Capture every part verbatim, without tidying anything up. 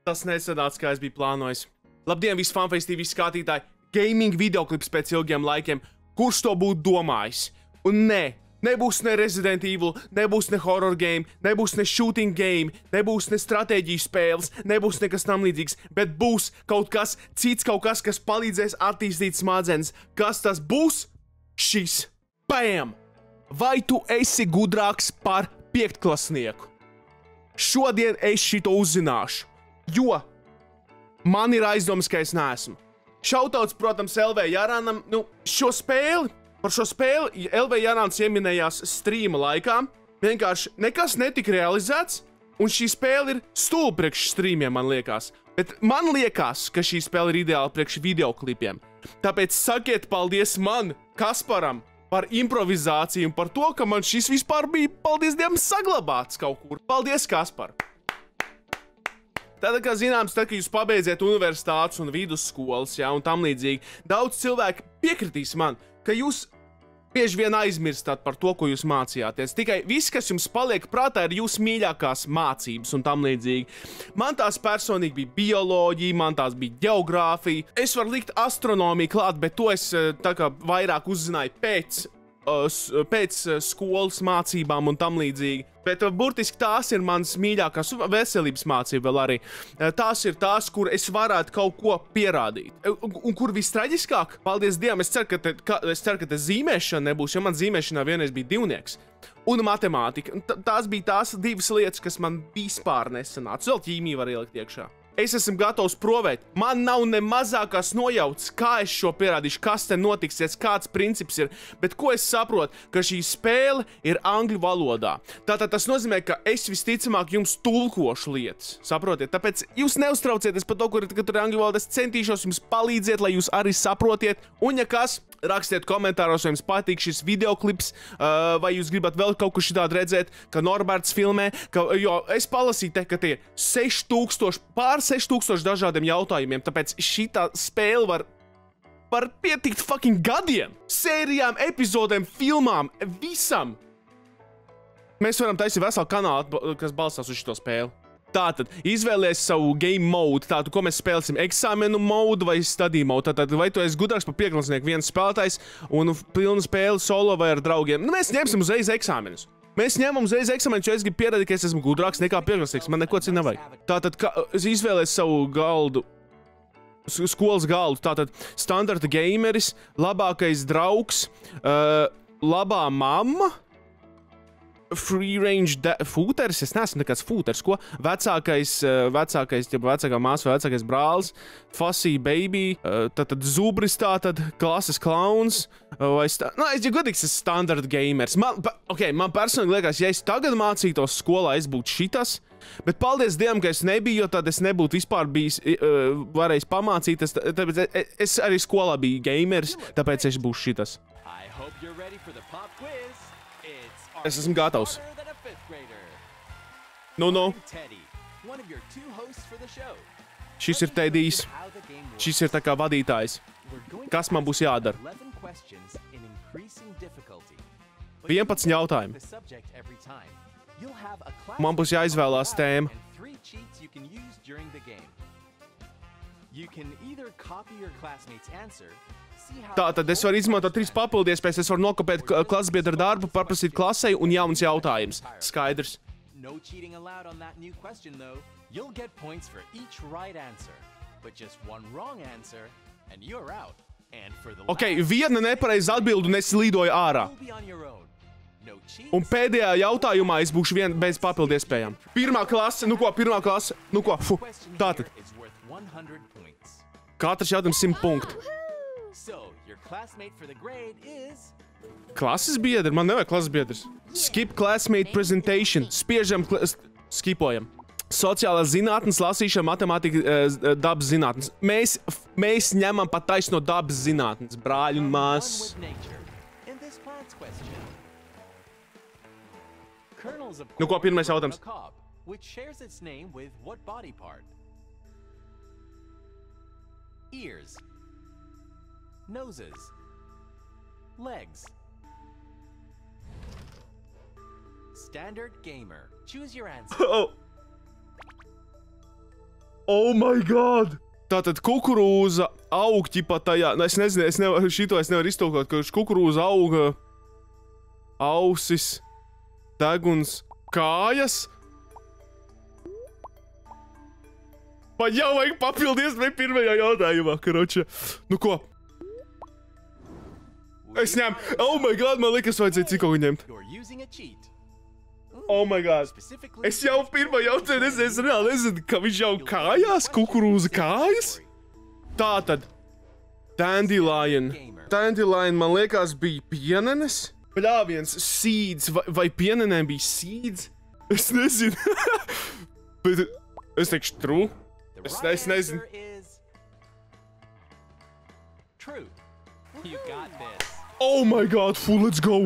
Tas nesanāca, kā es biju plānojis. Labdien, visi Fanface T V skatītāji! Gaming videoklips pēc ilgiem laikiem. Kurš to būtu domājis? Un nē, nebūs ne Resident Evil, nebūs ne horror game, nebūs ne shooting game, nebūs ne stratēģiju spēles, nebūs nekas tam līdzīgs, bet būs kaut kas cits, kaut kas, kas palīdzēs attīstīt smadzenes. Kas tas būs? Šis. Bam! Vai tu esi gudrāks par piektklassnieku? Šodien es šito uzzināšu. Jo man ir aizdomas, ka es neesmu. Šautauts, protams, L V Jāranam, nu, šo spēli, par šo spēli L V Jārans ieminējās streama laikā, vienkārši nekas netika realizēts, un šī spēle ir stulba priekš streamiem, man liekas. Bet man liekas, ka šī spēle ir ideāla priekš videoklipiem. Tāpēc sakiet paldies man, Kasparam, par improvizāciju un par to, ka man šis vispār bija, paldies Dievam, saglabāts kaut kur. Paldies, Kaspar! Tātad, kā zināms, tad, kad jūs pabeidziet universitātes un vidusskolas, ja, un tam līdzīgi, daudz cilvēku piekritīs man, ka jūs bieži vien aizmirstat par to, ko jūs mācījāties. Tikai viss, kas jums paliek prātā, ir jūsu mīļākās mācības un tam līdzīgi. Man tās personīgi bija bioloģija, man tās bija ģeogrāfija. Es varu likt astronomiju klāt, bet to es tā kā vairāk uzzināju pēc, pēc skolas mācībām un tam līdzīgi. Bet burtiski tās ir manas mīļākās veselības mācība vēl arī. Tās ir tās, kur es varētu kaut ko pierādīt. Un, un kur vistraģiskāk, paldies Dievam, es ceru, ka te, ka, es ceru, ka te zīmēšana nebūs, jo man zīmēšanā vienreiz bija divnieks. Un matemātika. T tās bija tās divas lietas, kas man vispār nesanāca. Vēl ķīmiju var ielikt iekšā. Es esmu gatavs provēt. Man nav ne mazākās nojautas, kā es šo pierādīšu, kas te notiksies, kāds princips ir. Bet ko es saprotu, ka šī spēle ir angļu valodā. Tātad tas nozīmē, ka es visticamāk jums tulkošu lietas. Saprotiet? Tāpēc jūs neuztraucieties par to, kur ir angļu valodā. Es centīšos jums palīdzēt, lai jūs arī saprotiet. Un ja kas, rakstiet komentāros, vai jums patīk šis videoklips, uh, vai jūs gribat vēl kaut ko šitādu redzēt, ka Norberts filmē, ka, jo es palasīju te, ka tie seši tūkstoši, pār seši tūkstoši dažādiem jautājumiem, tāpēc šitā spēle var, var pietikt fucking gadiem, sērijām, epizodēm, filmām, visam. Mēs varam taisīt veselu kanālu, kas balstās uz šito spēli. Tātad, izvēlies savu game mode, tātad, ko mēs spēlēsim, eksāmenu mode vai study mode, tātad, vai tu esi gudrāks par pieklacnieku viens spēlētājs un pilnu spēli solo vai ar draugiem. Nu, mēs ņemsim uzreiz eksāmenus. Mēs ņemam uzreiz eksāmenus, jo es gribu pierādīt, ka es esmu gudrāks nekā pieklacnieks, man neko citu nevajag. Tātad, kā, izvēlies savu galdu, skolas galdu, tātad, standarta gameris, labākais draugs, uh, labā mamma, free range fūteris, es neesmu nekāds fūteris, ko? Vecākais, vecākais, ja vecākā māsa vai vecākais brālis, fussy baby, tātad zubris tātad, klases klauns, vai stā... Nu, es, ja godīgs, es standard gamers. Man, ok, man personīgi liekas, ja es tagad mācītos skolā, es būtu šitas, bet paldies Dievam, ka es nebiju, jo tad es nebūtu vispār bijis, uh, varējis pamācīties, tāpēc es arī skolā biju gamers, tāpēc es būšu šitas. Es esmu gatavs. Nu, nu. Šis ir Tedijs. Šis ir tā kā vadītājs. Kas man būs jādara? vienpadsmit jautājumi. Man būs jāizvēlās tēma. Tātad es varu izmantot trīs papildu iespējas, es varu nokopēt klasbiedra darbu, paprasīt klasei un jauns jautājums. Skaidrs. Ok, viena nepareiza atbilde un es lidoju ārā. Un pēdējā jautājumā es būšu vien bez papildu iespējām. Pirmā klase, nu ko, pirmā klase, nu ko, fu, tātad. Katrs jautājums simt punktu. Klases biedri? Man nevajag klases biedrs. Skip classmate presentation. Spiežam, skipojam. Sociālās zinātnes, lasīšana, matemātika, dabas zinātnes. Mēs, mēs ņemam pat taisno dabas zinātnes, brāļi un māsas. Nu ko, pirmais jautājums? Ears, noses, legs. Standard gamer. Choose your answer. Oh. Oh my god! Tātad kukurūza aug ķipa tajā, es nezinu, es nevaru, šito es nevaru iztulkot, ka kukurūza auga ausis, deguns, kājas. Man jau vajag papildies vai pirmajā jautājumā, karoče. Nu ko? Es ņem, oh my god, man liekas vajadzēja cik kaut ņemt. Oh my god. Es jau pirmā jautājumu, es, es reāli nezinu, ka viņš jau kājās, kukurūza kājas. Tātad, Dandelion. Dandelion, man liekas, bija pienenes. Bļāviens, seeds, vai, vai pienenēm bija seeds? Es nezinu. Bet es teikšu true. Es, es nezinu. Oh my god, full, let's go.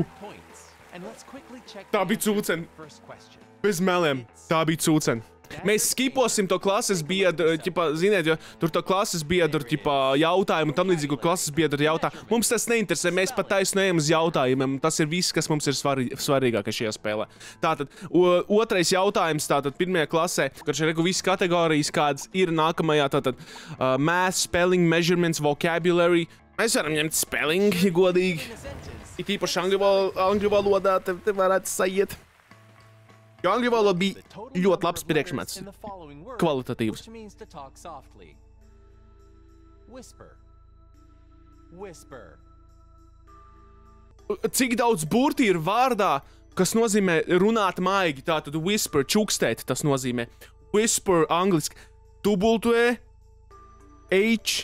Tā bija cūcen. Bez meliem. Tā bija cūcen. Mēs skiposim to klases biedru, ķipā, ziniet, jo tur to klases biedru, ķipā, jautājumu, tam līdzīgu klases biedru jautā. Mums tas neinteresē, mēs pat taisnu ejam uz jautājumiem. Tas ir viss, kas mums ir svarī, svarīgākais šajā spēlē. Tātad, o, otrais jautājums, tātad, pirmajā klasē, kad šeit regu visas kategorijas, kādas ir nākamajā, tātad, uh, math, spelling, measurements, vocabulary. Mēs varam ņemt spelling, godīgi. It īpaši angļu valodā te, te varētu sajiet. Jo angļu valoda bija ļoti labs priekšmets. Kvalitatīvs. Cik daudz burti ir vārdā, kas nozīmē runāt maigi, tātad whisper, čukstēt, tas nozīmē. Whisper angliski. W, H,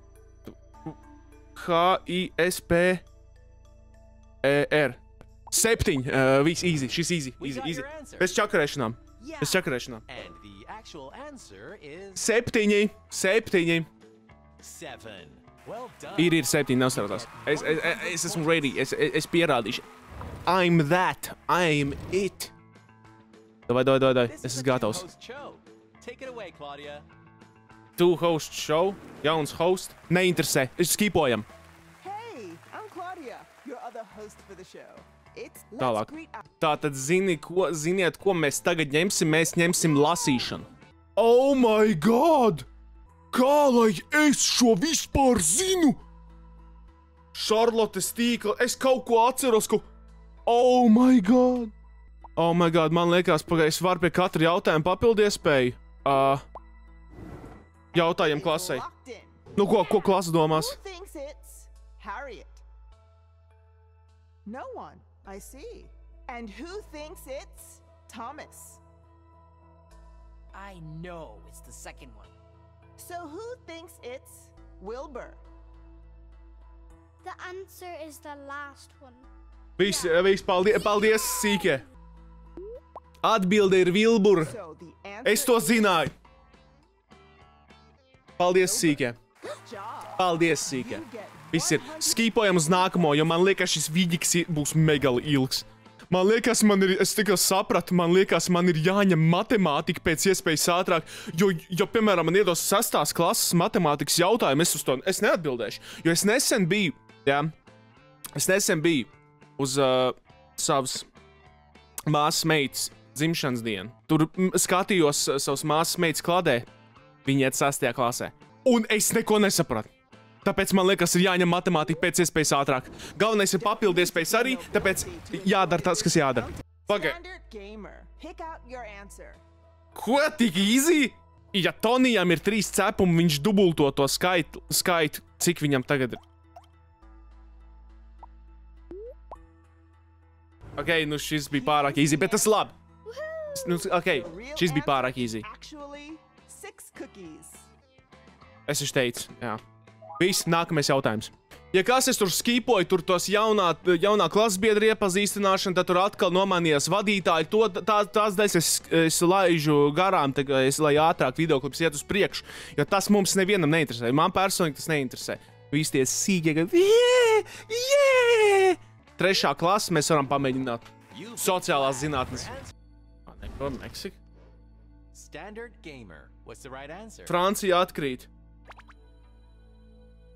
H, I, S, P, E, R. Septiņi, uh, viss easy, šis easy, easy, easy. Bez čakarēšanām, bez čakarēšanām. Septiņi, septiņi. Ir, ir septiņi, nav sarotās. Es, es, es esmu ready, es, es pierādīšu. I'm that, I'm it. Davai, davai, davai, davai, es esmu gatavs. Two host show, jauns host, neinteresē, es skipojam. Hey, I'm Claudia, your other host for the show. Tālāk. Tātad zini, ko, ziniet, ko mēs tagad ņemsim? Mēs ņemsim lasīšanu. Oh my god! Kā lai es šo vispār zinu? Šarlotes tīkla, es kaut ko atceros, ko... Oh my god! Oh my god, man liekas, pagaid, es varu pie katra jautājuma papildu iespēju. Uh, jautājam klasei. Nu ko, ko klasa domās? No one. I see. And who thinks it's Thomas? I know it's the second one. So who thinks it's Wilbur? The answer is the last one. Viss, viss, paldies, paldies, sīkie. Atbilde ir Wilbur. So the Es to zināju. Paldies, sīkie. Paldies, sīkie. Viss ir. Skīpojam uz nākamo, jo man liekas, šis vidiks būs megali ilgs. Man liekas, man ir, es tikai sapratu, man liekas, man ir jāņem matemātika pēc iespējas ātrāk, jo, jo piemēram, man iedos sestās klases matemātikas jautājumu, es uz to, es neatbildēšu, jo es nesen biju, jā, es nesen biju uz uh, savas māsas meitas dzimšanas dienu. Tur skatījos uh, savas māsas meitas kladē, viņa iet sestajā klasē, un es neko nesapratu. Tāpēc man liekas, ir jāņem matemātika pēc iespējas ātrāk. Galvenais ir papildu iespējas arī, tāpēc jādara tas, kas jādara. Pagaid. Ko, tik easy? Ja Tonijam ir trīs cepumi, viņš dubulto to skaitu, skaitu, cik viņam tagad ir. Ok, nu šis bija pārāk easy, bet tas labi. Nu, ok, šis bija pārāk easy. Es viņš teicu, jā. Viss, nākamais jautājums. Ja kas es tur skīpoju, tur tos jaunā, jaunā klases biedra iepazīstināšana, tad tur atkal nomainījās vadītāji. To, tā, tās daļas es, es laižu garām, tā, es, lai ātrāk videoklips iet uz priekšu. Jo tas mums nevienam neinteresē. Man personīgi tas neinteresē. Visi tie sīkie, ka yeah, yeah! Trešā klasa mēs varam pamēģināt. Sociālās zinātnes. Neko, Meksika. Francija atkrīt.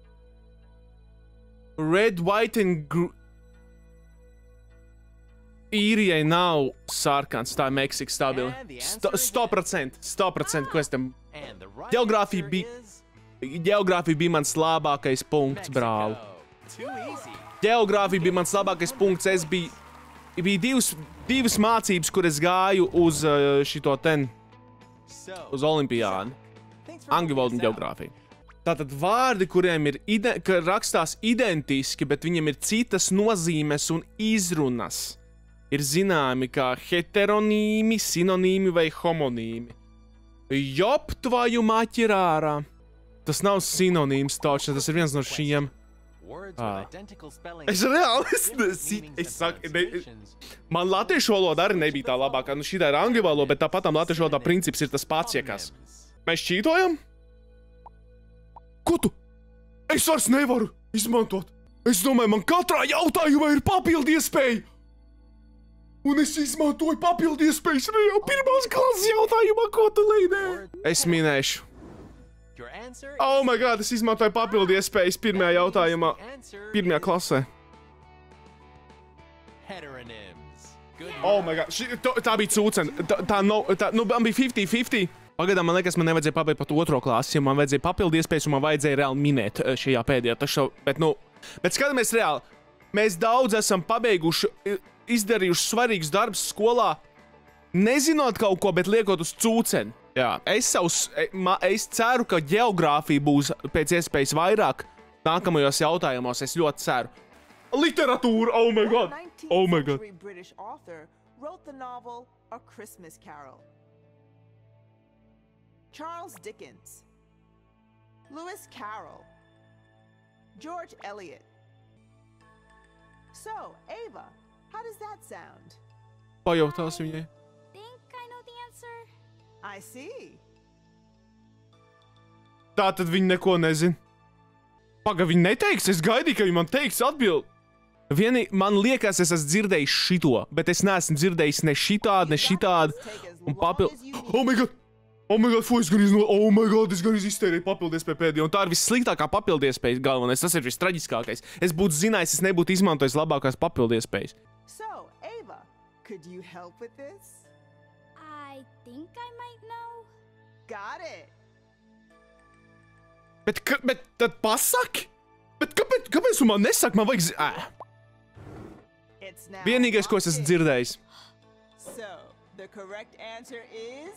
Red, white and green. Īrijai nav sarkans, tā ir Meksika stabili. sto procenti, sto procenti, ko es tam... And the right Geogrāfija answer bija... is Geogrāfija bija mans labākais punkts, brāl. Too easy. Geogrāfija bija mans labākais punkts. Es biju... Bija divas, divas mācības, kur es gāju uz uh, šito ten, So, uz olimpiādu. thanks for Angļu valodu un helping us out. geogrāfiju. Tātad vārdi, kuriem ir ide ka rakstās identiski, bet viņiem ir citas nozīmes un izrunas, ir zināmi kā heteronīmi, sinonīmi vai homonīmi. Jop, tvoju maķirārā. Tas nav sinonīms taču, tas ir viens no šiem. Words Ah. with identical spelling. Es reāli, es, different es, meanings es and saku, ne, pronunciations. man latviešu valoda arī nebija tā labākā. Nu, šī ir angļu valoda, bet tāpatām latviešu valodā princips ir tas pats, ja kas. Mēs čītojam? Ko tu? Es vairs nevaru izmantot. Es domāju, man katrā jautājumā ir papildu iespēja. Un es izmantoju papildu iespējas jau pirmās klases jautājumā, ko tu līdē. Es minēšu. Your answer Oh my god, es izmantoju papildu iespējas pirmajā jautājumā, pirmajā klasē. Heteronyms. Good Oh my god, Ši, to, tā bija cūcena. Tā, tā no, tā, nu, man bija fifty fifty. Pagaidām, man liekas, man nevajadzēja pabeigt pat otro klasi, jo man vajadzēja papildu iespējas, un man vajadzēja reāli minēt eh, šajā pēdējā tašā. Bet, nu, bet skatāmies reāli. Mēs daudz esam pabeiguši, i- izdarījuši svarīgus darbus skolā, nezinot kaut ko, bet liekot uz cūceni. Jā, es savus, e, ma, es ceru, ka geogrāfija būs pēc iespējas vairāk nākamajos jautājumos. Es ļoti ceru. Literatūra, oh my god, oh my god. nineteenth century British author wrote the novel A Christmas Carol. Charles Dickens, Lewis Carroll, George Eliot. So, Ava, how does that sound? Pajautāsim viņai. Think I know the answer? I see. Tā tad viņi neko nezina. Paga, viņi neteiks, es gaidīju, ka viņi man teiks atbild. Vienī, man liekas, es esmu dzirdējis šito, bet es neesmu dzirdējis ne šitādu, ne šitādu. Un papildu... Oh my god! Oh my god, fu, es gan izno... Oh my god, es gan iztērēju papildu iespēju pēdējo. Un tā ir vissliktākā papildu iespēja galvenais. Tas ir vistraģiskākais. Es būtu zinājis, es nebūtu izmantojis labākās papildu iespējas. So, Ava, could you help with this? I think I might know. Got it. Bet, ka, bet tad pasaki? Bet kāpēc, kāpēc tu man nesaki? Man vajag... zi- Ā. It's now Vienīgais, ko es locked esmu in. dzirdējis. So, the correct answer is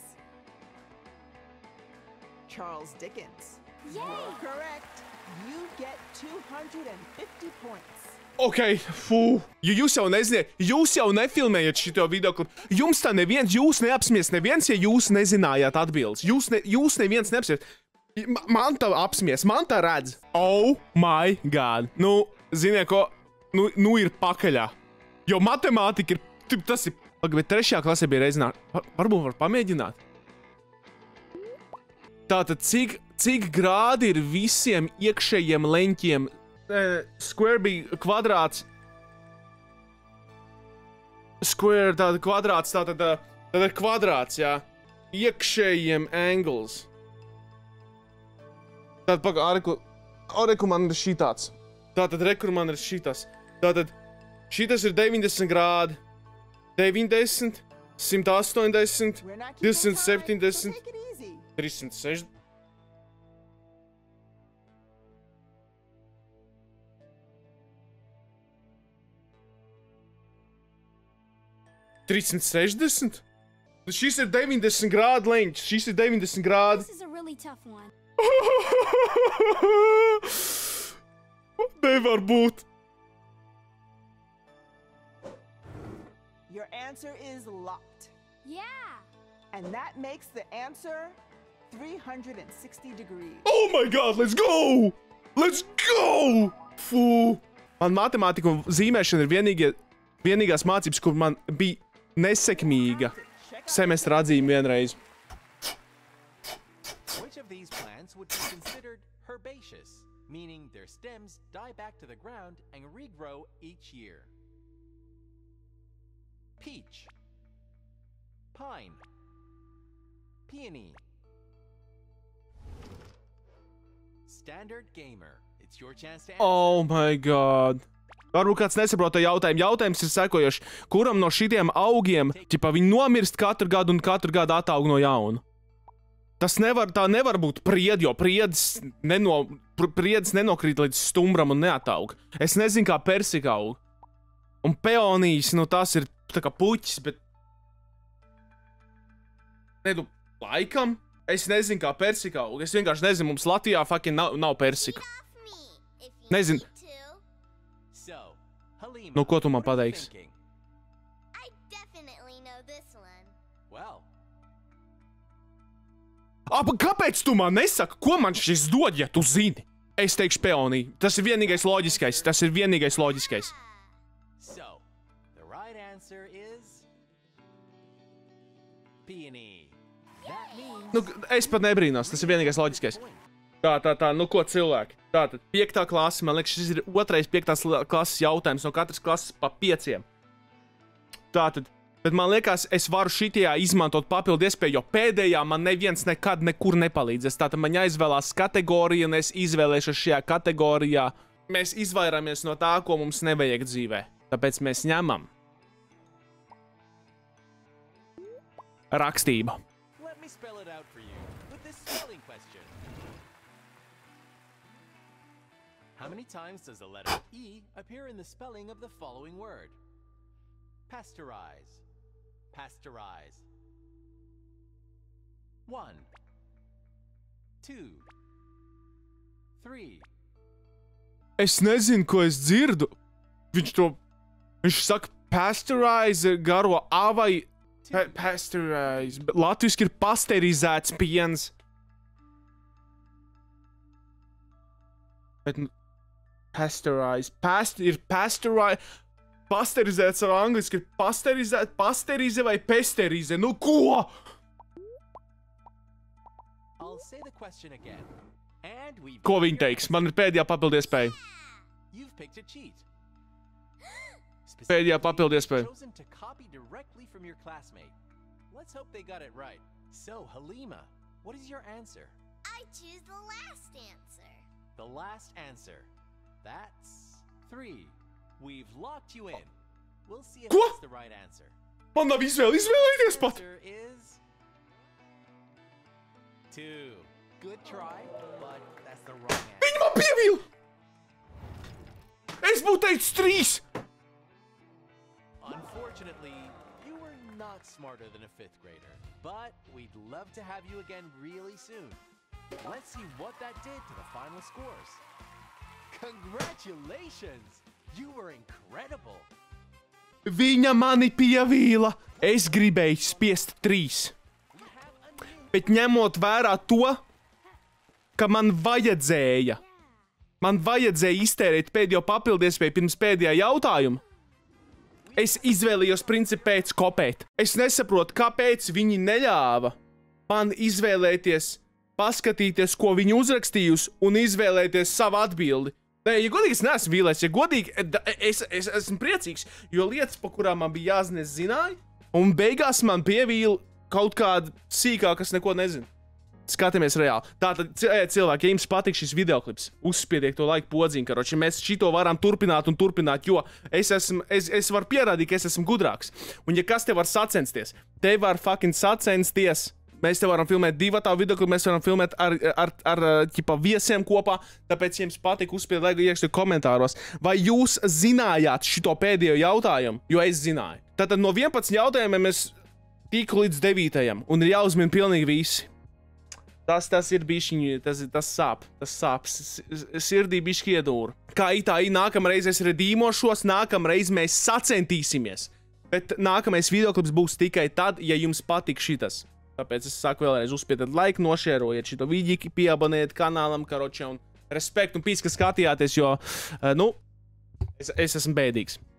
Charles Dickens. Yay! You're correct. You get two hundred fifty points. Ok, fū. Ja jūs jau neziniet, jūs jau nefilmējat šito videoklipu. Jums tā neviens, jūs neapsmies neviens, ja jūs nezinājāt atbildes. Jūs, ne, jūs neviens neapsmies. Ma- Man tā apsmies, man tā redz. Oh my god. Nu, ziniet ko, nu, nu ir pakaļā. Jo matemātika ir, t- tas ir, Paga, bet trešajā klasē bija reizināt. Varbūt var pamēģināt. Tātad, cik, cik grādi ir visiem iekšējiem leņķiem? Uh, square bija kvadrāts. Square, tātad kvadrāts, tātad, uh, tātad kvadrāts, jā. Iekšējiem angles. Tātad, paga, areku, areku man ir šitāds. Tātad, rekur man ir šitas. Tātad, šitas ir deviņdesmit grādi. deviņdesmit, simt astoņdesmit, We're not keeping divsimt time, so septiņdesmit, take it easy. trīssimt sešdesmit. trīssimt sešdesmit? Šis ir deviņdesmit grādu leņķis, šis ir deviņdesmit grādi. This is a really tough one. Nevar būt. Your answer is locked. Yeah! And that makes the answer three hundred sixty degrees. Oh my god, let's go! Let's go! Fū. Man matemātika un zīmēšana ir vienīgie, vienīgās mācības, kur man bija nesekmīga semestra atzīme vienreiz. Which of these plants would be considered herbaceous, meaning their stems die back to the ground and regrow each year? Peach, pine, peony. Standard gamer, it's your chance to answer. Oh my god. Varbūt kāds nesaprot to jautājumu. Jautājums ir sekojošs. Kuram no šitiem augiem, ķipa, viņi nomirst katru gadu un katru gadu ataug no jauna? Tas nevar, tā nevar būt pried, jo priedis, neno, priedis nenokrīt līdz stumbram un neataug. Es nezinu, kā persika aug. Un peonijas, nu tas ir tā kā puķis, bet... Nedu, laikam? Es nezinu, kā persika aug. Es vienkārši nezinu, mums Latvijā fucking nav, nav persika. Nezinu. Nu, ko tu man pateiksi? Ap, kāpēc tu man nesaki, ko man šis dod, ja tu zini? Es teikšu peonī. Tas ir vienīgais loģiskais. Tas ir vienīgais loģiskais. So, the right answer is peony. That means Nu, es pat nebrīnos. Tas ir vienīgais loģiskais. Tā, tā, tā, nu ko cilvēki? Tātad, piektā klase, man liekas, šis ir otrais piektās klases jautājums, no katras klases pa pieciem. Tātad, bet man liekas, es varu šitajā izmantot papildu iespēju, jo pēdējā man neviens nekad nekur nepalīdzēs. Tātad man jāizvēlās kategorija, un es izvēlēšu šajā kategorijā. Mēs izvairāmies no tā, ko mums nevajag dzīvē. Tāpēc mēs ņemam rakstību. let me spell it out for you with this spelling question. How many times does the letter E appear in the spelling of the following word? Pasteurize. Pasteurize. One. Two. Three. Es nezinu, ko es dzirdu. Viņš to... Viņš saka pasteurize garo A vai... Pa pasteurize. Latviski ir pasterizēts piens. Bet... Pasteurize. Past... Ir pasteurize... Pasterizēts ar angliski ir pasterizēt... Pasterize vai pesterize? Nu ko? I'll say the question again. And we've Ko got viņi your teiks? answer. Man ir pēdējā papildu iespēja. You've picked a cheat. Pēdējā papildu Specifically, iespēja. chosen to copy directly from your classmate. Let's hope they got it right. So, Halima, what is your answer? I choose the last answer. The last answer. That's three. We've locked you in. We'll see if Ko? that's the right answer. Man nav izvēle izvēlēties pat. Answer is two. Good try, but that's the wrong answer. Viņi man pievīl! Es būtu teicis trīs! Unfortunately, you were not smarter than a fifth grader, but we'd love to have you again really soon. Let's see what that did to the final scores. Congratulations! You were incredible! Viņa mani pievīla. Es gribēju spiest trīs. We have a new Bet ņemot vērā to, ka man vajadzēja, man vajadzēja iztērēt pēdējo papildu iespēju pirms pēdējā jautājuma, es izvēlējos principu pēc kopēt. Es nesaprotu, kāpēc viņi neļāva man izvēlēties, paskatīties, ko viņi uzrakstījusi, un izvēlēties savu atbildi. Nē, ja godīgi, es neesmu vīlēs, ja godīgi, es, es esmu priecīgs, jo lietas, pa kurām man bija jāzina, es zināju, un beigās man pievīla kaut kāda sīkā, kas neko nezinu. Skatāmies reāli. Tātad, cilvēki, ja jums patīk šis videoklips, uzspiediet to laiku podziņu, karoči, mēs šito varam turpināt un turpināt, jo es esmu, es, es varu pierādīt, ka es esmu gudrāks. Un ja kas te var sacensties, te var fucking sacensties. Mēs te varam filmēt divu tādu videoklipu, mēs varam filmēt ar, ar, ar, ķipa, viesiem kopā, tāpēc, ja jums patīk, uzspiediet laiku iekšļu komentāros. Vai jūs zinājāt šito pēdējo jautājumu? Jo es zināju. Tātad no vienpadsmit jautājumiem es tiku līdz devītajam, un ir jāuzmina pilnīgi visi. Tas, tas ir bišķiņi, tas, tas sāp, tas sāp, sirdī bišķi iedūra. Kā itā, nākamreiz es redīmošos, nākamreiz mēs sacentīsimies. Bet nākamais videoklips būs tikai tad, ja jums patīk šitas. Tāpēc es saku vēlreiz, uzspiediet laiku, nošērojiet šito vidīki, pieabonējiet kanālam, karoče, un respektu un pīs, ka skatījāties, jo, nu, es, es esmu bēdīgs.